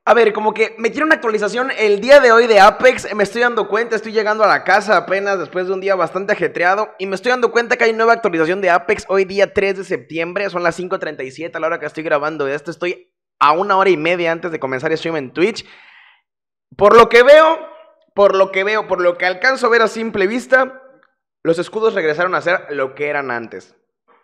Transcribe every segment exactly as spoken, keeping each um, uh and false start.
A ver, como que me tiene una actualización el día de hoy de Apex, me estoy dando cuenta, estoy llegando a la casa apenas después de un día bastante ajetreado y me estoy dando cuenta que hay nueva actualización de Apex hoy día tres de septiembre, son las cinco treinta y siete a la hora que estoy grabando esto, estoy a una hora y media antes de comenzar stream en Twitch. Por lo que veo, por lo que veo, por lo que alcanzo a ver a simple vista, los escudos regresaron a ser lo que eran antes.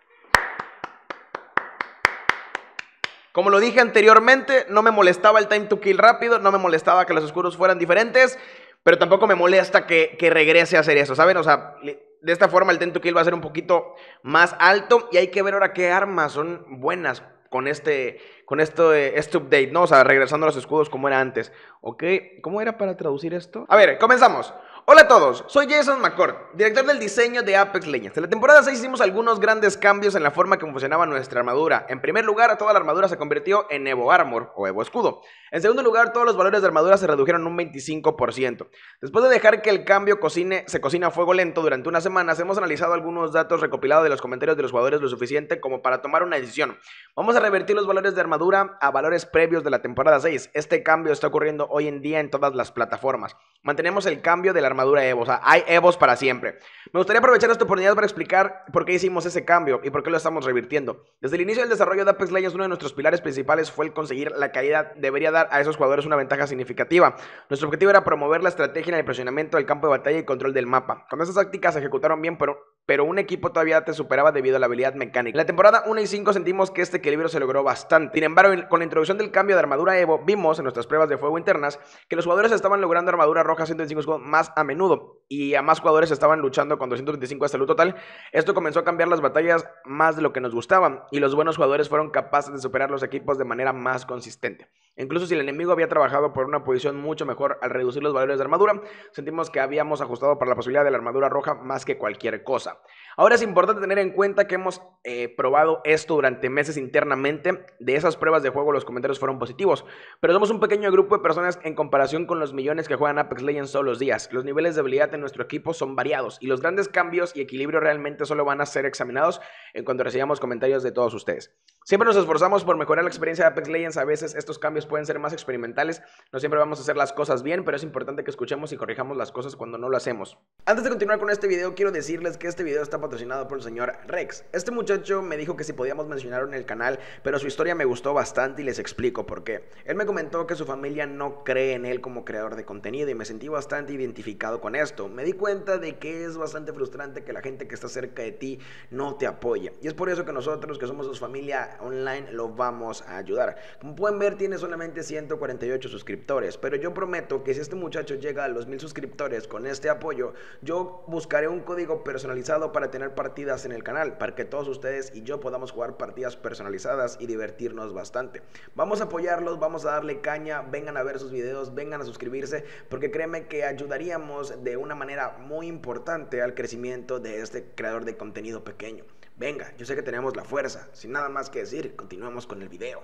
Como lo dije anteriormente, no me molestaba el time to kill rápido, no me molestaba que los escudos fueran diferentes, pero tampoco me molesta que, que regrese a hacer eso, ¿saben? O sea, de esta forma el time to kill va a ser un poquito más alto y hay que ver ahora qué armas son buenas con este, con esto, este update, ¿no? O sea, regresando a los escudos como era antes, ¿ok? ¿Cómo era para traducir esto? A ver, comenzamos. Hola a todos, soy Jason McCord, director del diseño de Apex Legends. En la temporada seis hicimos algunos grandes cambios en la forma que funcionaba nuestra armadura. En primer lugar, toda la armadura se convirtió en Evo Armor o Evo Escudo. En segundo lugar, todos los valores de armadura se redujeron un veinticinco por ciento. Después de dejar que el cambio cocine, se cocine a fuego lento durante unas semanas, hemos analizado algunos datos recopilados de los comentarios de los jugadores lo suficiente como para tomar una decisión. Vamos a revertir los valores de armadura a valores previos de la temporada seis. Este cambio está ocurriendo hoy en día en todas las plataformas. Mantenemos el cambio de la armadura Evo, o sea, hay Evos para siempre. Me gustaría aprovechar esta oportunidad para explicar por qué hicimos ese cambio y por qué lo estamos revirtiendo. Desde el inicio del desarrollo de Apex Legends, uno de nuestros pilares principales fue el conseguir la calidad. Debería dar a esos jugadores una ventaja significativa. Nuestro objetivo era promover la estrategia en el presionamiento del campo de batalla y control del mapa. Cuando esas tácticas se ejecutaron bien, pero, pero un equipo todavía te superaba debido a la habilidad mecánica. En la temporada uno y cinco sentimos que este equilibrio se logró bastante. Sin embargo, con la introducción del cambio de armadura Evo, vimos en nuestras pruebas de fuego internas que los jugadores estaban logrando armadura roja ciento veinticinco escudos más a menudo y a más jugadores estaban luchando con doscientos veinticinco de salud total. Esto comenzó a cambiar las batallas más de lo que nos gustaban y los buenos jugadores fueron capaces de superar los equipos de manera más consistente. Incluso si el enemigo había trabajado por una posición mucho mejor al reducir los valores de armadura, sentimos que habíamos ajustado para la posibilidad de la armadura roja más que cualquier cosa. Ahora es importante tener en cuenta que hemos eh, probado esto durante meses internamente. De esas pruebas de juego los comentarios fueron positivos, pero somos un pequeño grupo de personas en comparación con los millones que juegan Apex Legends todos los días. Los niveles de habilidad en nuestro equipo son variados y los grandes cambios y equilibrio realmente solo van a ser examinados en cuanto recibamos comentarios de todos ustedes. Siempre nos esforzamos por mejorar la experiencia de Apex Legends. A veces estos cambios pueden ser más experimentales, no siempre vamos a hacer las cosas bien, pero es importante que escuchemos y corrijamos las cosas cuando no lo hacemos. Antes de continuar con este video, quiero decirles que este video está patrocinado por el señor Rex. Este muchacho me dijo que si podíamos mencionarlo en el canal, pero su historia me gustó bastante y les explico por qué. Él me comentó que su familia no cree en él como creador de contenido y me sentí bastante identificado con esto. Me di cuenta de que es bastante frustrante que la gente que está cerca de ti no te apoye, y es por eso que nosotros, que somos su familia online, lo vamos a ayudar. Como pueden ver, tiene solamente ciento cuarenta y ocho suscriptores, pero yo prometo que si este muchacho llega a los mil suscriptores con este apoyo, yo buscaré un código personalizado para tener partidas en el canal, para que todos ustedes y yo podamos jugar partidas personalizadas y divertirnos bastante. Vamos a apoyarlos, vamos a darle caña, vengan a ver sus videos, vengan a suscribirse, porque créeme que ayudaríamos de una manera muy importante al crecimiento de este creador de contenido pequeño. Venga, yo sé que tenemos la fuerza. Sin nada más que decir, continuemos con el video.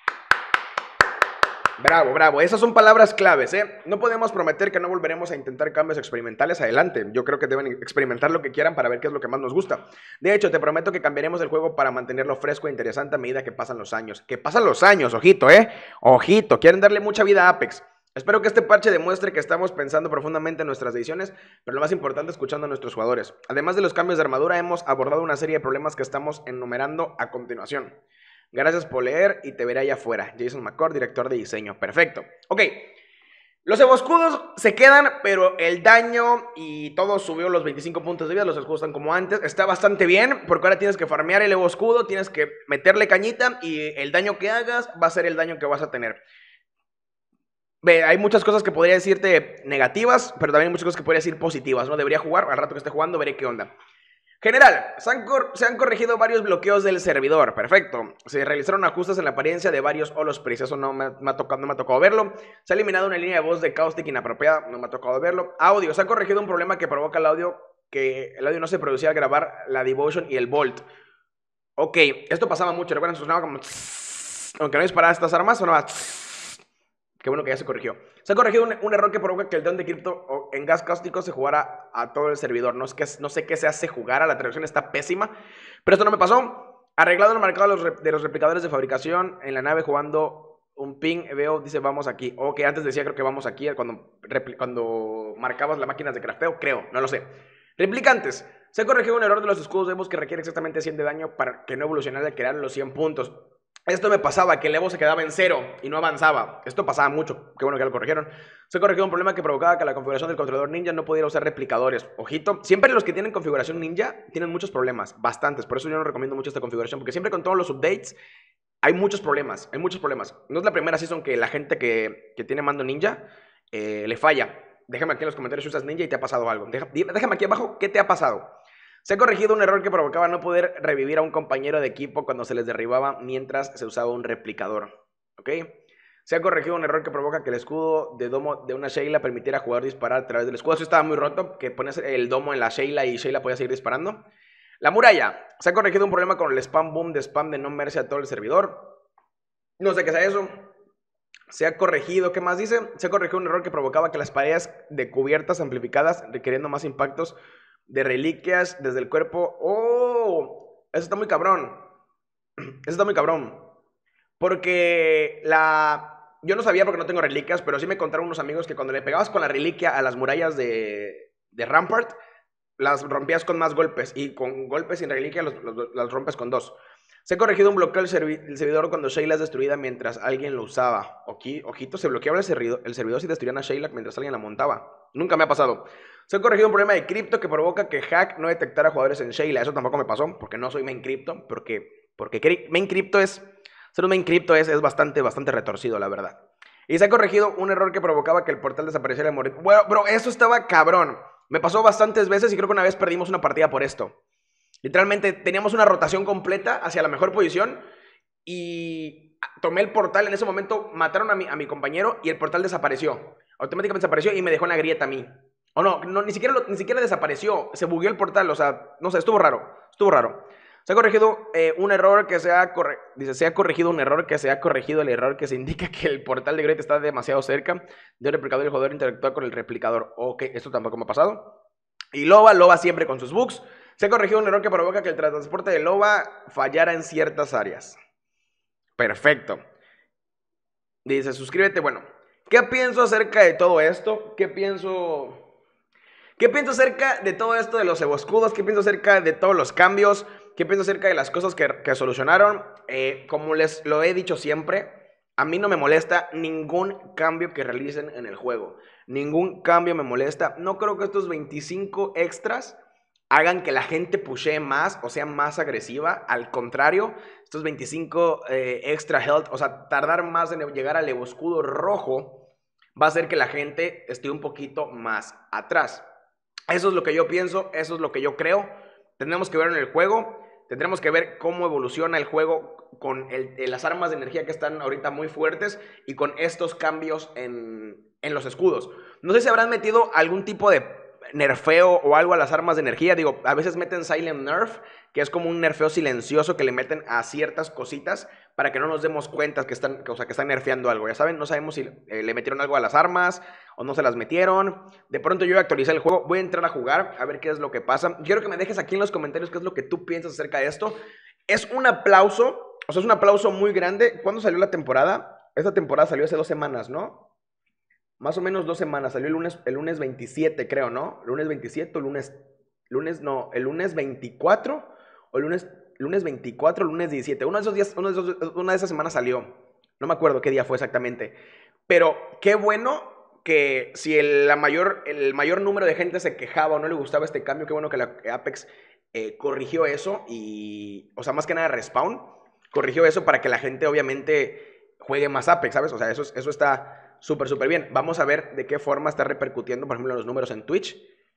Bravo, bravo, esas son palabras claves, ¿eh? No podemos prometer que no volveremos a intentar cambios experimentales adelante. Yo creo que deben experimentar lo que quieran para ver qué es lo que más nos gusta. De hecho, te prometo que cambiaremos el juego para mantenerlo fresco e interesante a medida que pasan los años. Que pasan los años, ojito, ¿eh? Ojito, quieren darle mucha vida a Apex. Espero que este parche demuestre que estamos pensando profundamente en nuestras decisiones, pero lo más importante, escuchando a nuestros jugadores. Además de los cambios de armadura, hemos abordado una serie de problemas que estamos enumerando a continuación. Gracias por leer y te veré allá afuera. Jason McCord, director de diseño. Perfecto. Ok. Los evoscudos se quedan, pero el daño y todo subió los veinticinco puntos de vida. Los escudos están como antes. Está bastante bien, porque ahora tienes que farmear el evoscudo, tienes que meterle cañita y el daño que hagas va a ser el daño que vas a tener. Ve, hay muchas cosas que podría decirte negativas, pero también hay muchas cosas que podría decir positivas, ¿no? Debería jugar, al rato que esté jugando veré qué onda. General, se han, se han corregido varios bloqueos del servidor, perfecto. Se realizaron ajustes en la apariencia de varios Holospris, eso no me, me, ha tocado, no me ha tocado verlo. Se ha eliminado una línea de voz de Caustic inapropiada, no me ha tocado verlo. Audio, se ha corregido un problema que provoca el audio, que el audio no se producía al grabar la Devotion y el Bolt. Ok, esto pasaba mucho, recuerdan, sonaba como tss, aunque no disparaba estas armas, sonaba tss. Qué bueno que ya se corrigió. Se ha corregido un, un error que provoca que el don de cripto en gas cáustico se jugara a todo el servidor. No, es que, no sé qué se hace jugar, la traducción está pésima, pero esto no me pasó. Arreglado el marcado de los, de los replicadores de fabricación en la nave jugando un ping, veo, dice vamos aquí. Ok, antes decía creo que vamos aquí cuando, cuando marcabas las máquinas de crafteo, creo, no lo sé. Replicantes. Se ha corregido un error de los escudos de Evo que requiere exactamente cien de daño para que no evolucionara y crear los cien puntos. Esto me pasaba, que el Evo se quedaba en cero y no avanzaba. Esto pasaba mucho, qué bueno que lo corrigieron. Se ha corregido un problema que provocaba que la configuración del controlador ninja no pudiera usar replicadores. Ojito, siempre los que tienen configuración ninja tienen muchos problemas, bastantes. Por eso yo no recomiendo mucho esta configuración, porque siempre con todos los updates hay muchos problemas, hay muchos problemas. No es la primera season que la gente que, que tiene mando ninja eh, le falla. Déjame aquí en los comentarios si usas ninja y te ha pasado algo. Déjame aquí abajo qué te ha pasado. Se ha corregido un error que provocaba no poder revivir a un compañero de equipo cuando se les derribaba mientras se usaba un replicador. ¿Ok? Se ha corregido un error que provoca que el escudo de domo de una Sheila permitiera jugar disparar a través del escudo. Eso estaba muy roto, que pones el domo en la Sheila y Sheila podía seguir disparando. La muralla. Se ha corregido un problema con el spam boom de spam de no verse a todo el servidor. No sé qué sea eso. Se ha corregido, ¿qué más dice? Se ha corregido un error que provocaba que las paredes de cubiertas amplificadas, requiriendo más impactos de reliquias desde el cuerpo. ¡Oh! Eso está muy cabrón. Eso está muy cabrón. Porque la... Yo no sabía porque no tengo reliquias, pero sí me contaron unos amigos que cuando le pegabas con la reliquia a las murallas de, de Rampart, las rompías con más golpes. Y con golpes sin reliquia los, los, las rompes con dos. Se ha corregido un bloqueo del servi el servidor cuando Sheila es destruida mientras alguien lo usaba. Oji, ojito, se bloqueaba el servidor, el servidor si destruían a Sheila mientras alguien la montaba. Nunca me ha pasado. Se ha corregido un problema de cripto que provoca que Hack no detectara jugadores en Sheila. Eso tampoco me pasó porque no soy main crypto. Porque, porque main crypto es... Ser un main crypto es, es bastante, bastante retorcido, la verdad. Y se ha corregido un error que provocaba que el portal desapareciera y morir. Bueno, bro, eso estaba cabrón. Me pasó bastantes veces y creo que una vez perdimos una partida por esto. Literalmente teníamos una rotación completa hacia la mejor posición y tomé el portal. En ese momento mataron a mi, a mi compañero y el portal desapareció. Automáticamente desapareció y me dejó en la grieta a mí. O no, no ni, siquiera lo, ni siquiera desapareció. Se bugueó el portal, o sea, no sé, estuvo raro. Estuvo raro. Se ha corregido eh, un error que se ha corre dice, se ha corregido un error que se ha corregido el error que se indica que el portal de Great está demasiado cerca de un replicador y el jugador interactúa con el replicador. Ok, esto tampoco me ha pasado. Y Loba, Loba siempre con sus bugs. Se ha corregido un error que provoca que el transporte de Loba fallara en ciertas áreas. Perfecto. Dice, suscríbete. Bueno, ¿qué pienso acerca de todo esto? ¿Qué pienso... ¿Qué pienso acerca de todo esto de los Evo escudos? ¿Qué pienso acerca de todos los cambios? ¿Qué pienso acerca de las cosas que, que solucionaron? Eh, como les lo he dicho siempre, a mí no me molesta ningún cambio que realicen en el juego. Ningún cambio me molesta. No creo que estos veinticinco extras hagan que la gente pushee más o sea más agresiva. Al contrario, estos veinticinco eh, extra health, o sea, tardar más en llegar al Evo escudo rojo, va a hacer que la gente esté un poquito más atrás. Eso es lo que yo pienso, eso es lo que yo creo. Tendremos que ver en el juego, tendremos que ver cómo evoluciona el juego con el, las armas de energía que están ahorita muy fuertes y con estos cambios en, en los escudos. No sé si habrán metido algún tipo de nerfeo o algo a las armas de energía. Digo, a veces meten Silent Nerf, que es como un nerfeo silencioso que le meten a ciertas cositas para que no nos demos cuenta que están, que, o sea, que están nerfeando algo. Ya saben, no sabemos si eh, le metieron algo a las armas o no se las metieron. De pronto yo voy a actualizar el juego, voy a entrar a jugar a ver qué es lo que pasa. Quiero que me dejes aquí en los comentarios qué es lo que tú piensas acerca de esto. Es un aplauso, o sea, es un aplauso muy grande. ¿Cuándo salió la temporada? Esta temporada salió hace dos semanas, ¿no? Más o menos dos semanas, salió el lunes, el lunes veintisiete, creo, ¿no? Lunes veintisiete o lunes, lunes, no, el lunes veinticuatro o el lunes, lunes veinticuatro, lunes diecisiete. Uno de esos días, uno de esos, una de esas semanas salió. No me acuerdo qué día fue exactamente. Pero qué bueno que si el, la mayor, el mayor número de gente se quejaba o no le gustaba este cambio, qué bueno que la que Apex eh, corrigió eso y, o sea, más que nada Respawn, corrigió eso para que la gente obviamente juegue más Apex, ¿sabes? O sea, eso, eso está... Súper, súper bien. Vamos a ver de qué forma está repercutiendo, por ejemplo, los números en Twitch.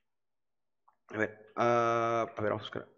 A ver, uh, a ver, vamos a buscar.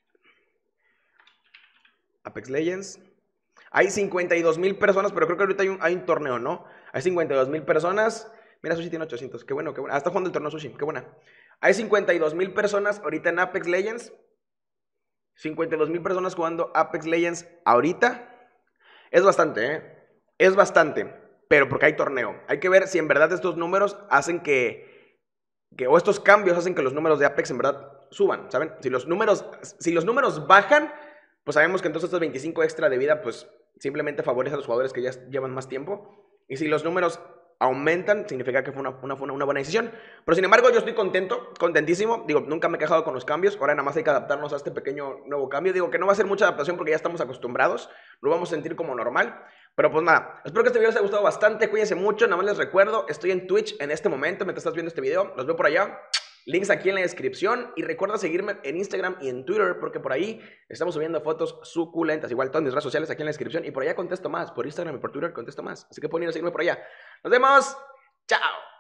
Apex Legends. Hay cincuenta y dos mil personas, pero creo que ahorita hay un, hay un torneo, ¿no? Hay cincuenta y dos mil personas. Mira, Sushi tiene ochocientos. Qué bueno, qué bueno. Ah, está jugando el torneo Sushi. Qué buena. Hay cincuenta y dos mil personas ahorita en Apex Legends. cincuenta y dos mil personas jugando Apex Legends ahorita. Es bastante, ¿eh? Es bastante. Pero porque hay torneo. Hay que ver si en verdad estos números hacen que, que... O estos cambios hacen que los números de Apex en verdad suban, ¿saben? Si los números, si los números bajan, pues sabemos que entonces estos veinticinco extra de vida, pues simplemente favorece a los jugadores que ya llevan más tiempo. Y si los números aumentan, significa que fue una, una, fue una buena decisión. Pero sin embargo, yo estoy contento, contentísimo. Digo, nunca me he quejado con los cambios. Ahora nada más hay que adaptarnos a este pequeño nuevo cambio. Digo que no va a ser mucha adaptación porque ya estamos acostumbrados. Lo vamos a sentir como normal. Pero pues nada, espero que este video les haya gustado bastante. Cuídense mucho. Nada más les recuerdo, estoy en Twitch en este momento mientras estás viendo este video. Los veo por allá. Links aquí en la descripción. Y recuerda seguirme en Instagram y en Twitter porque por ahí estamos subiendo fotos suculentas. Igual todas mis redes sociales aquí en la descripción. Y por allá contesto más. Por Instagram y por Twitter contesto más. Así que pueden ir a seguirme por allá. Nos vemos. Chao.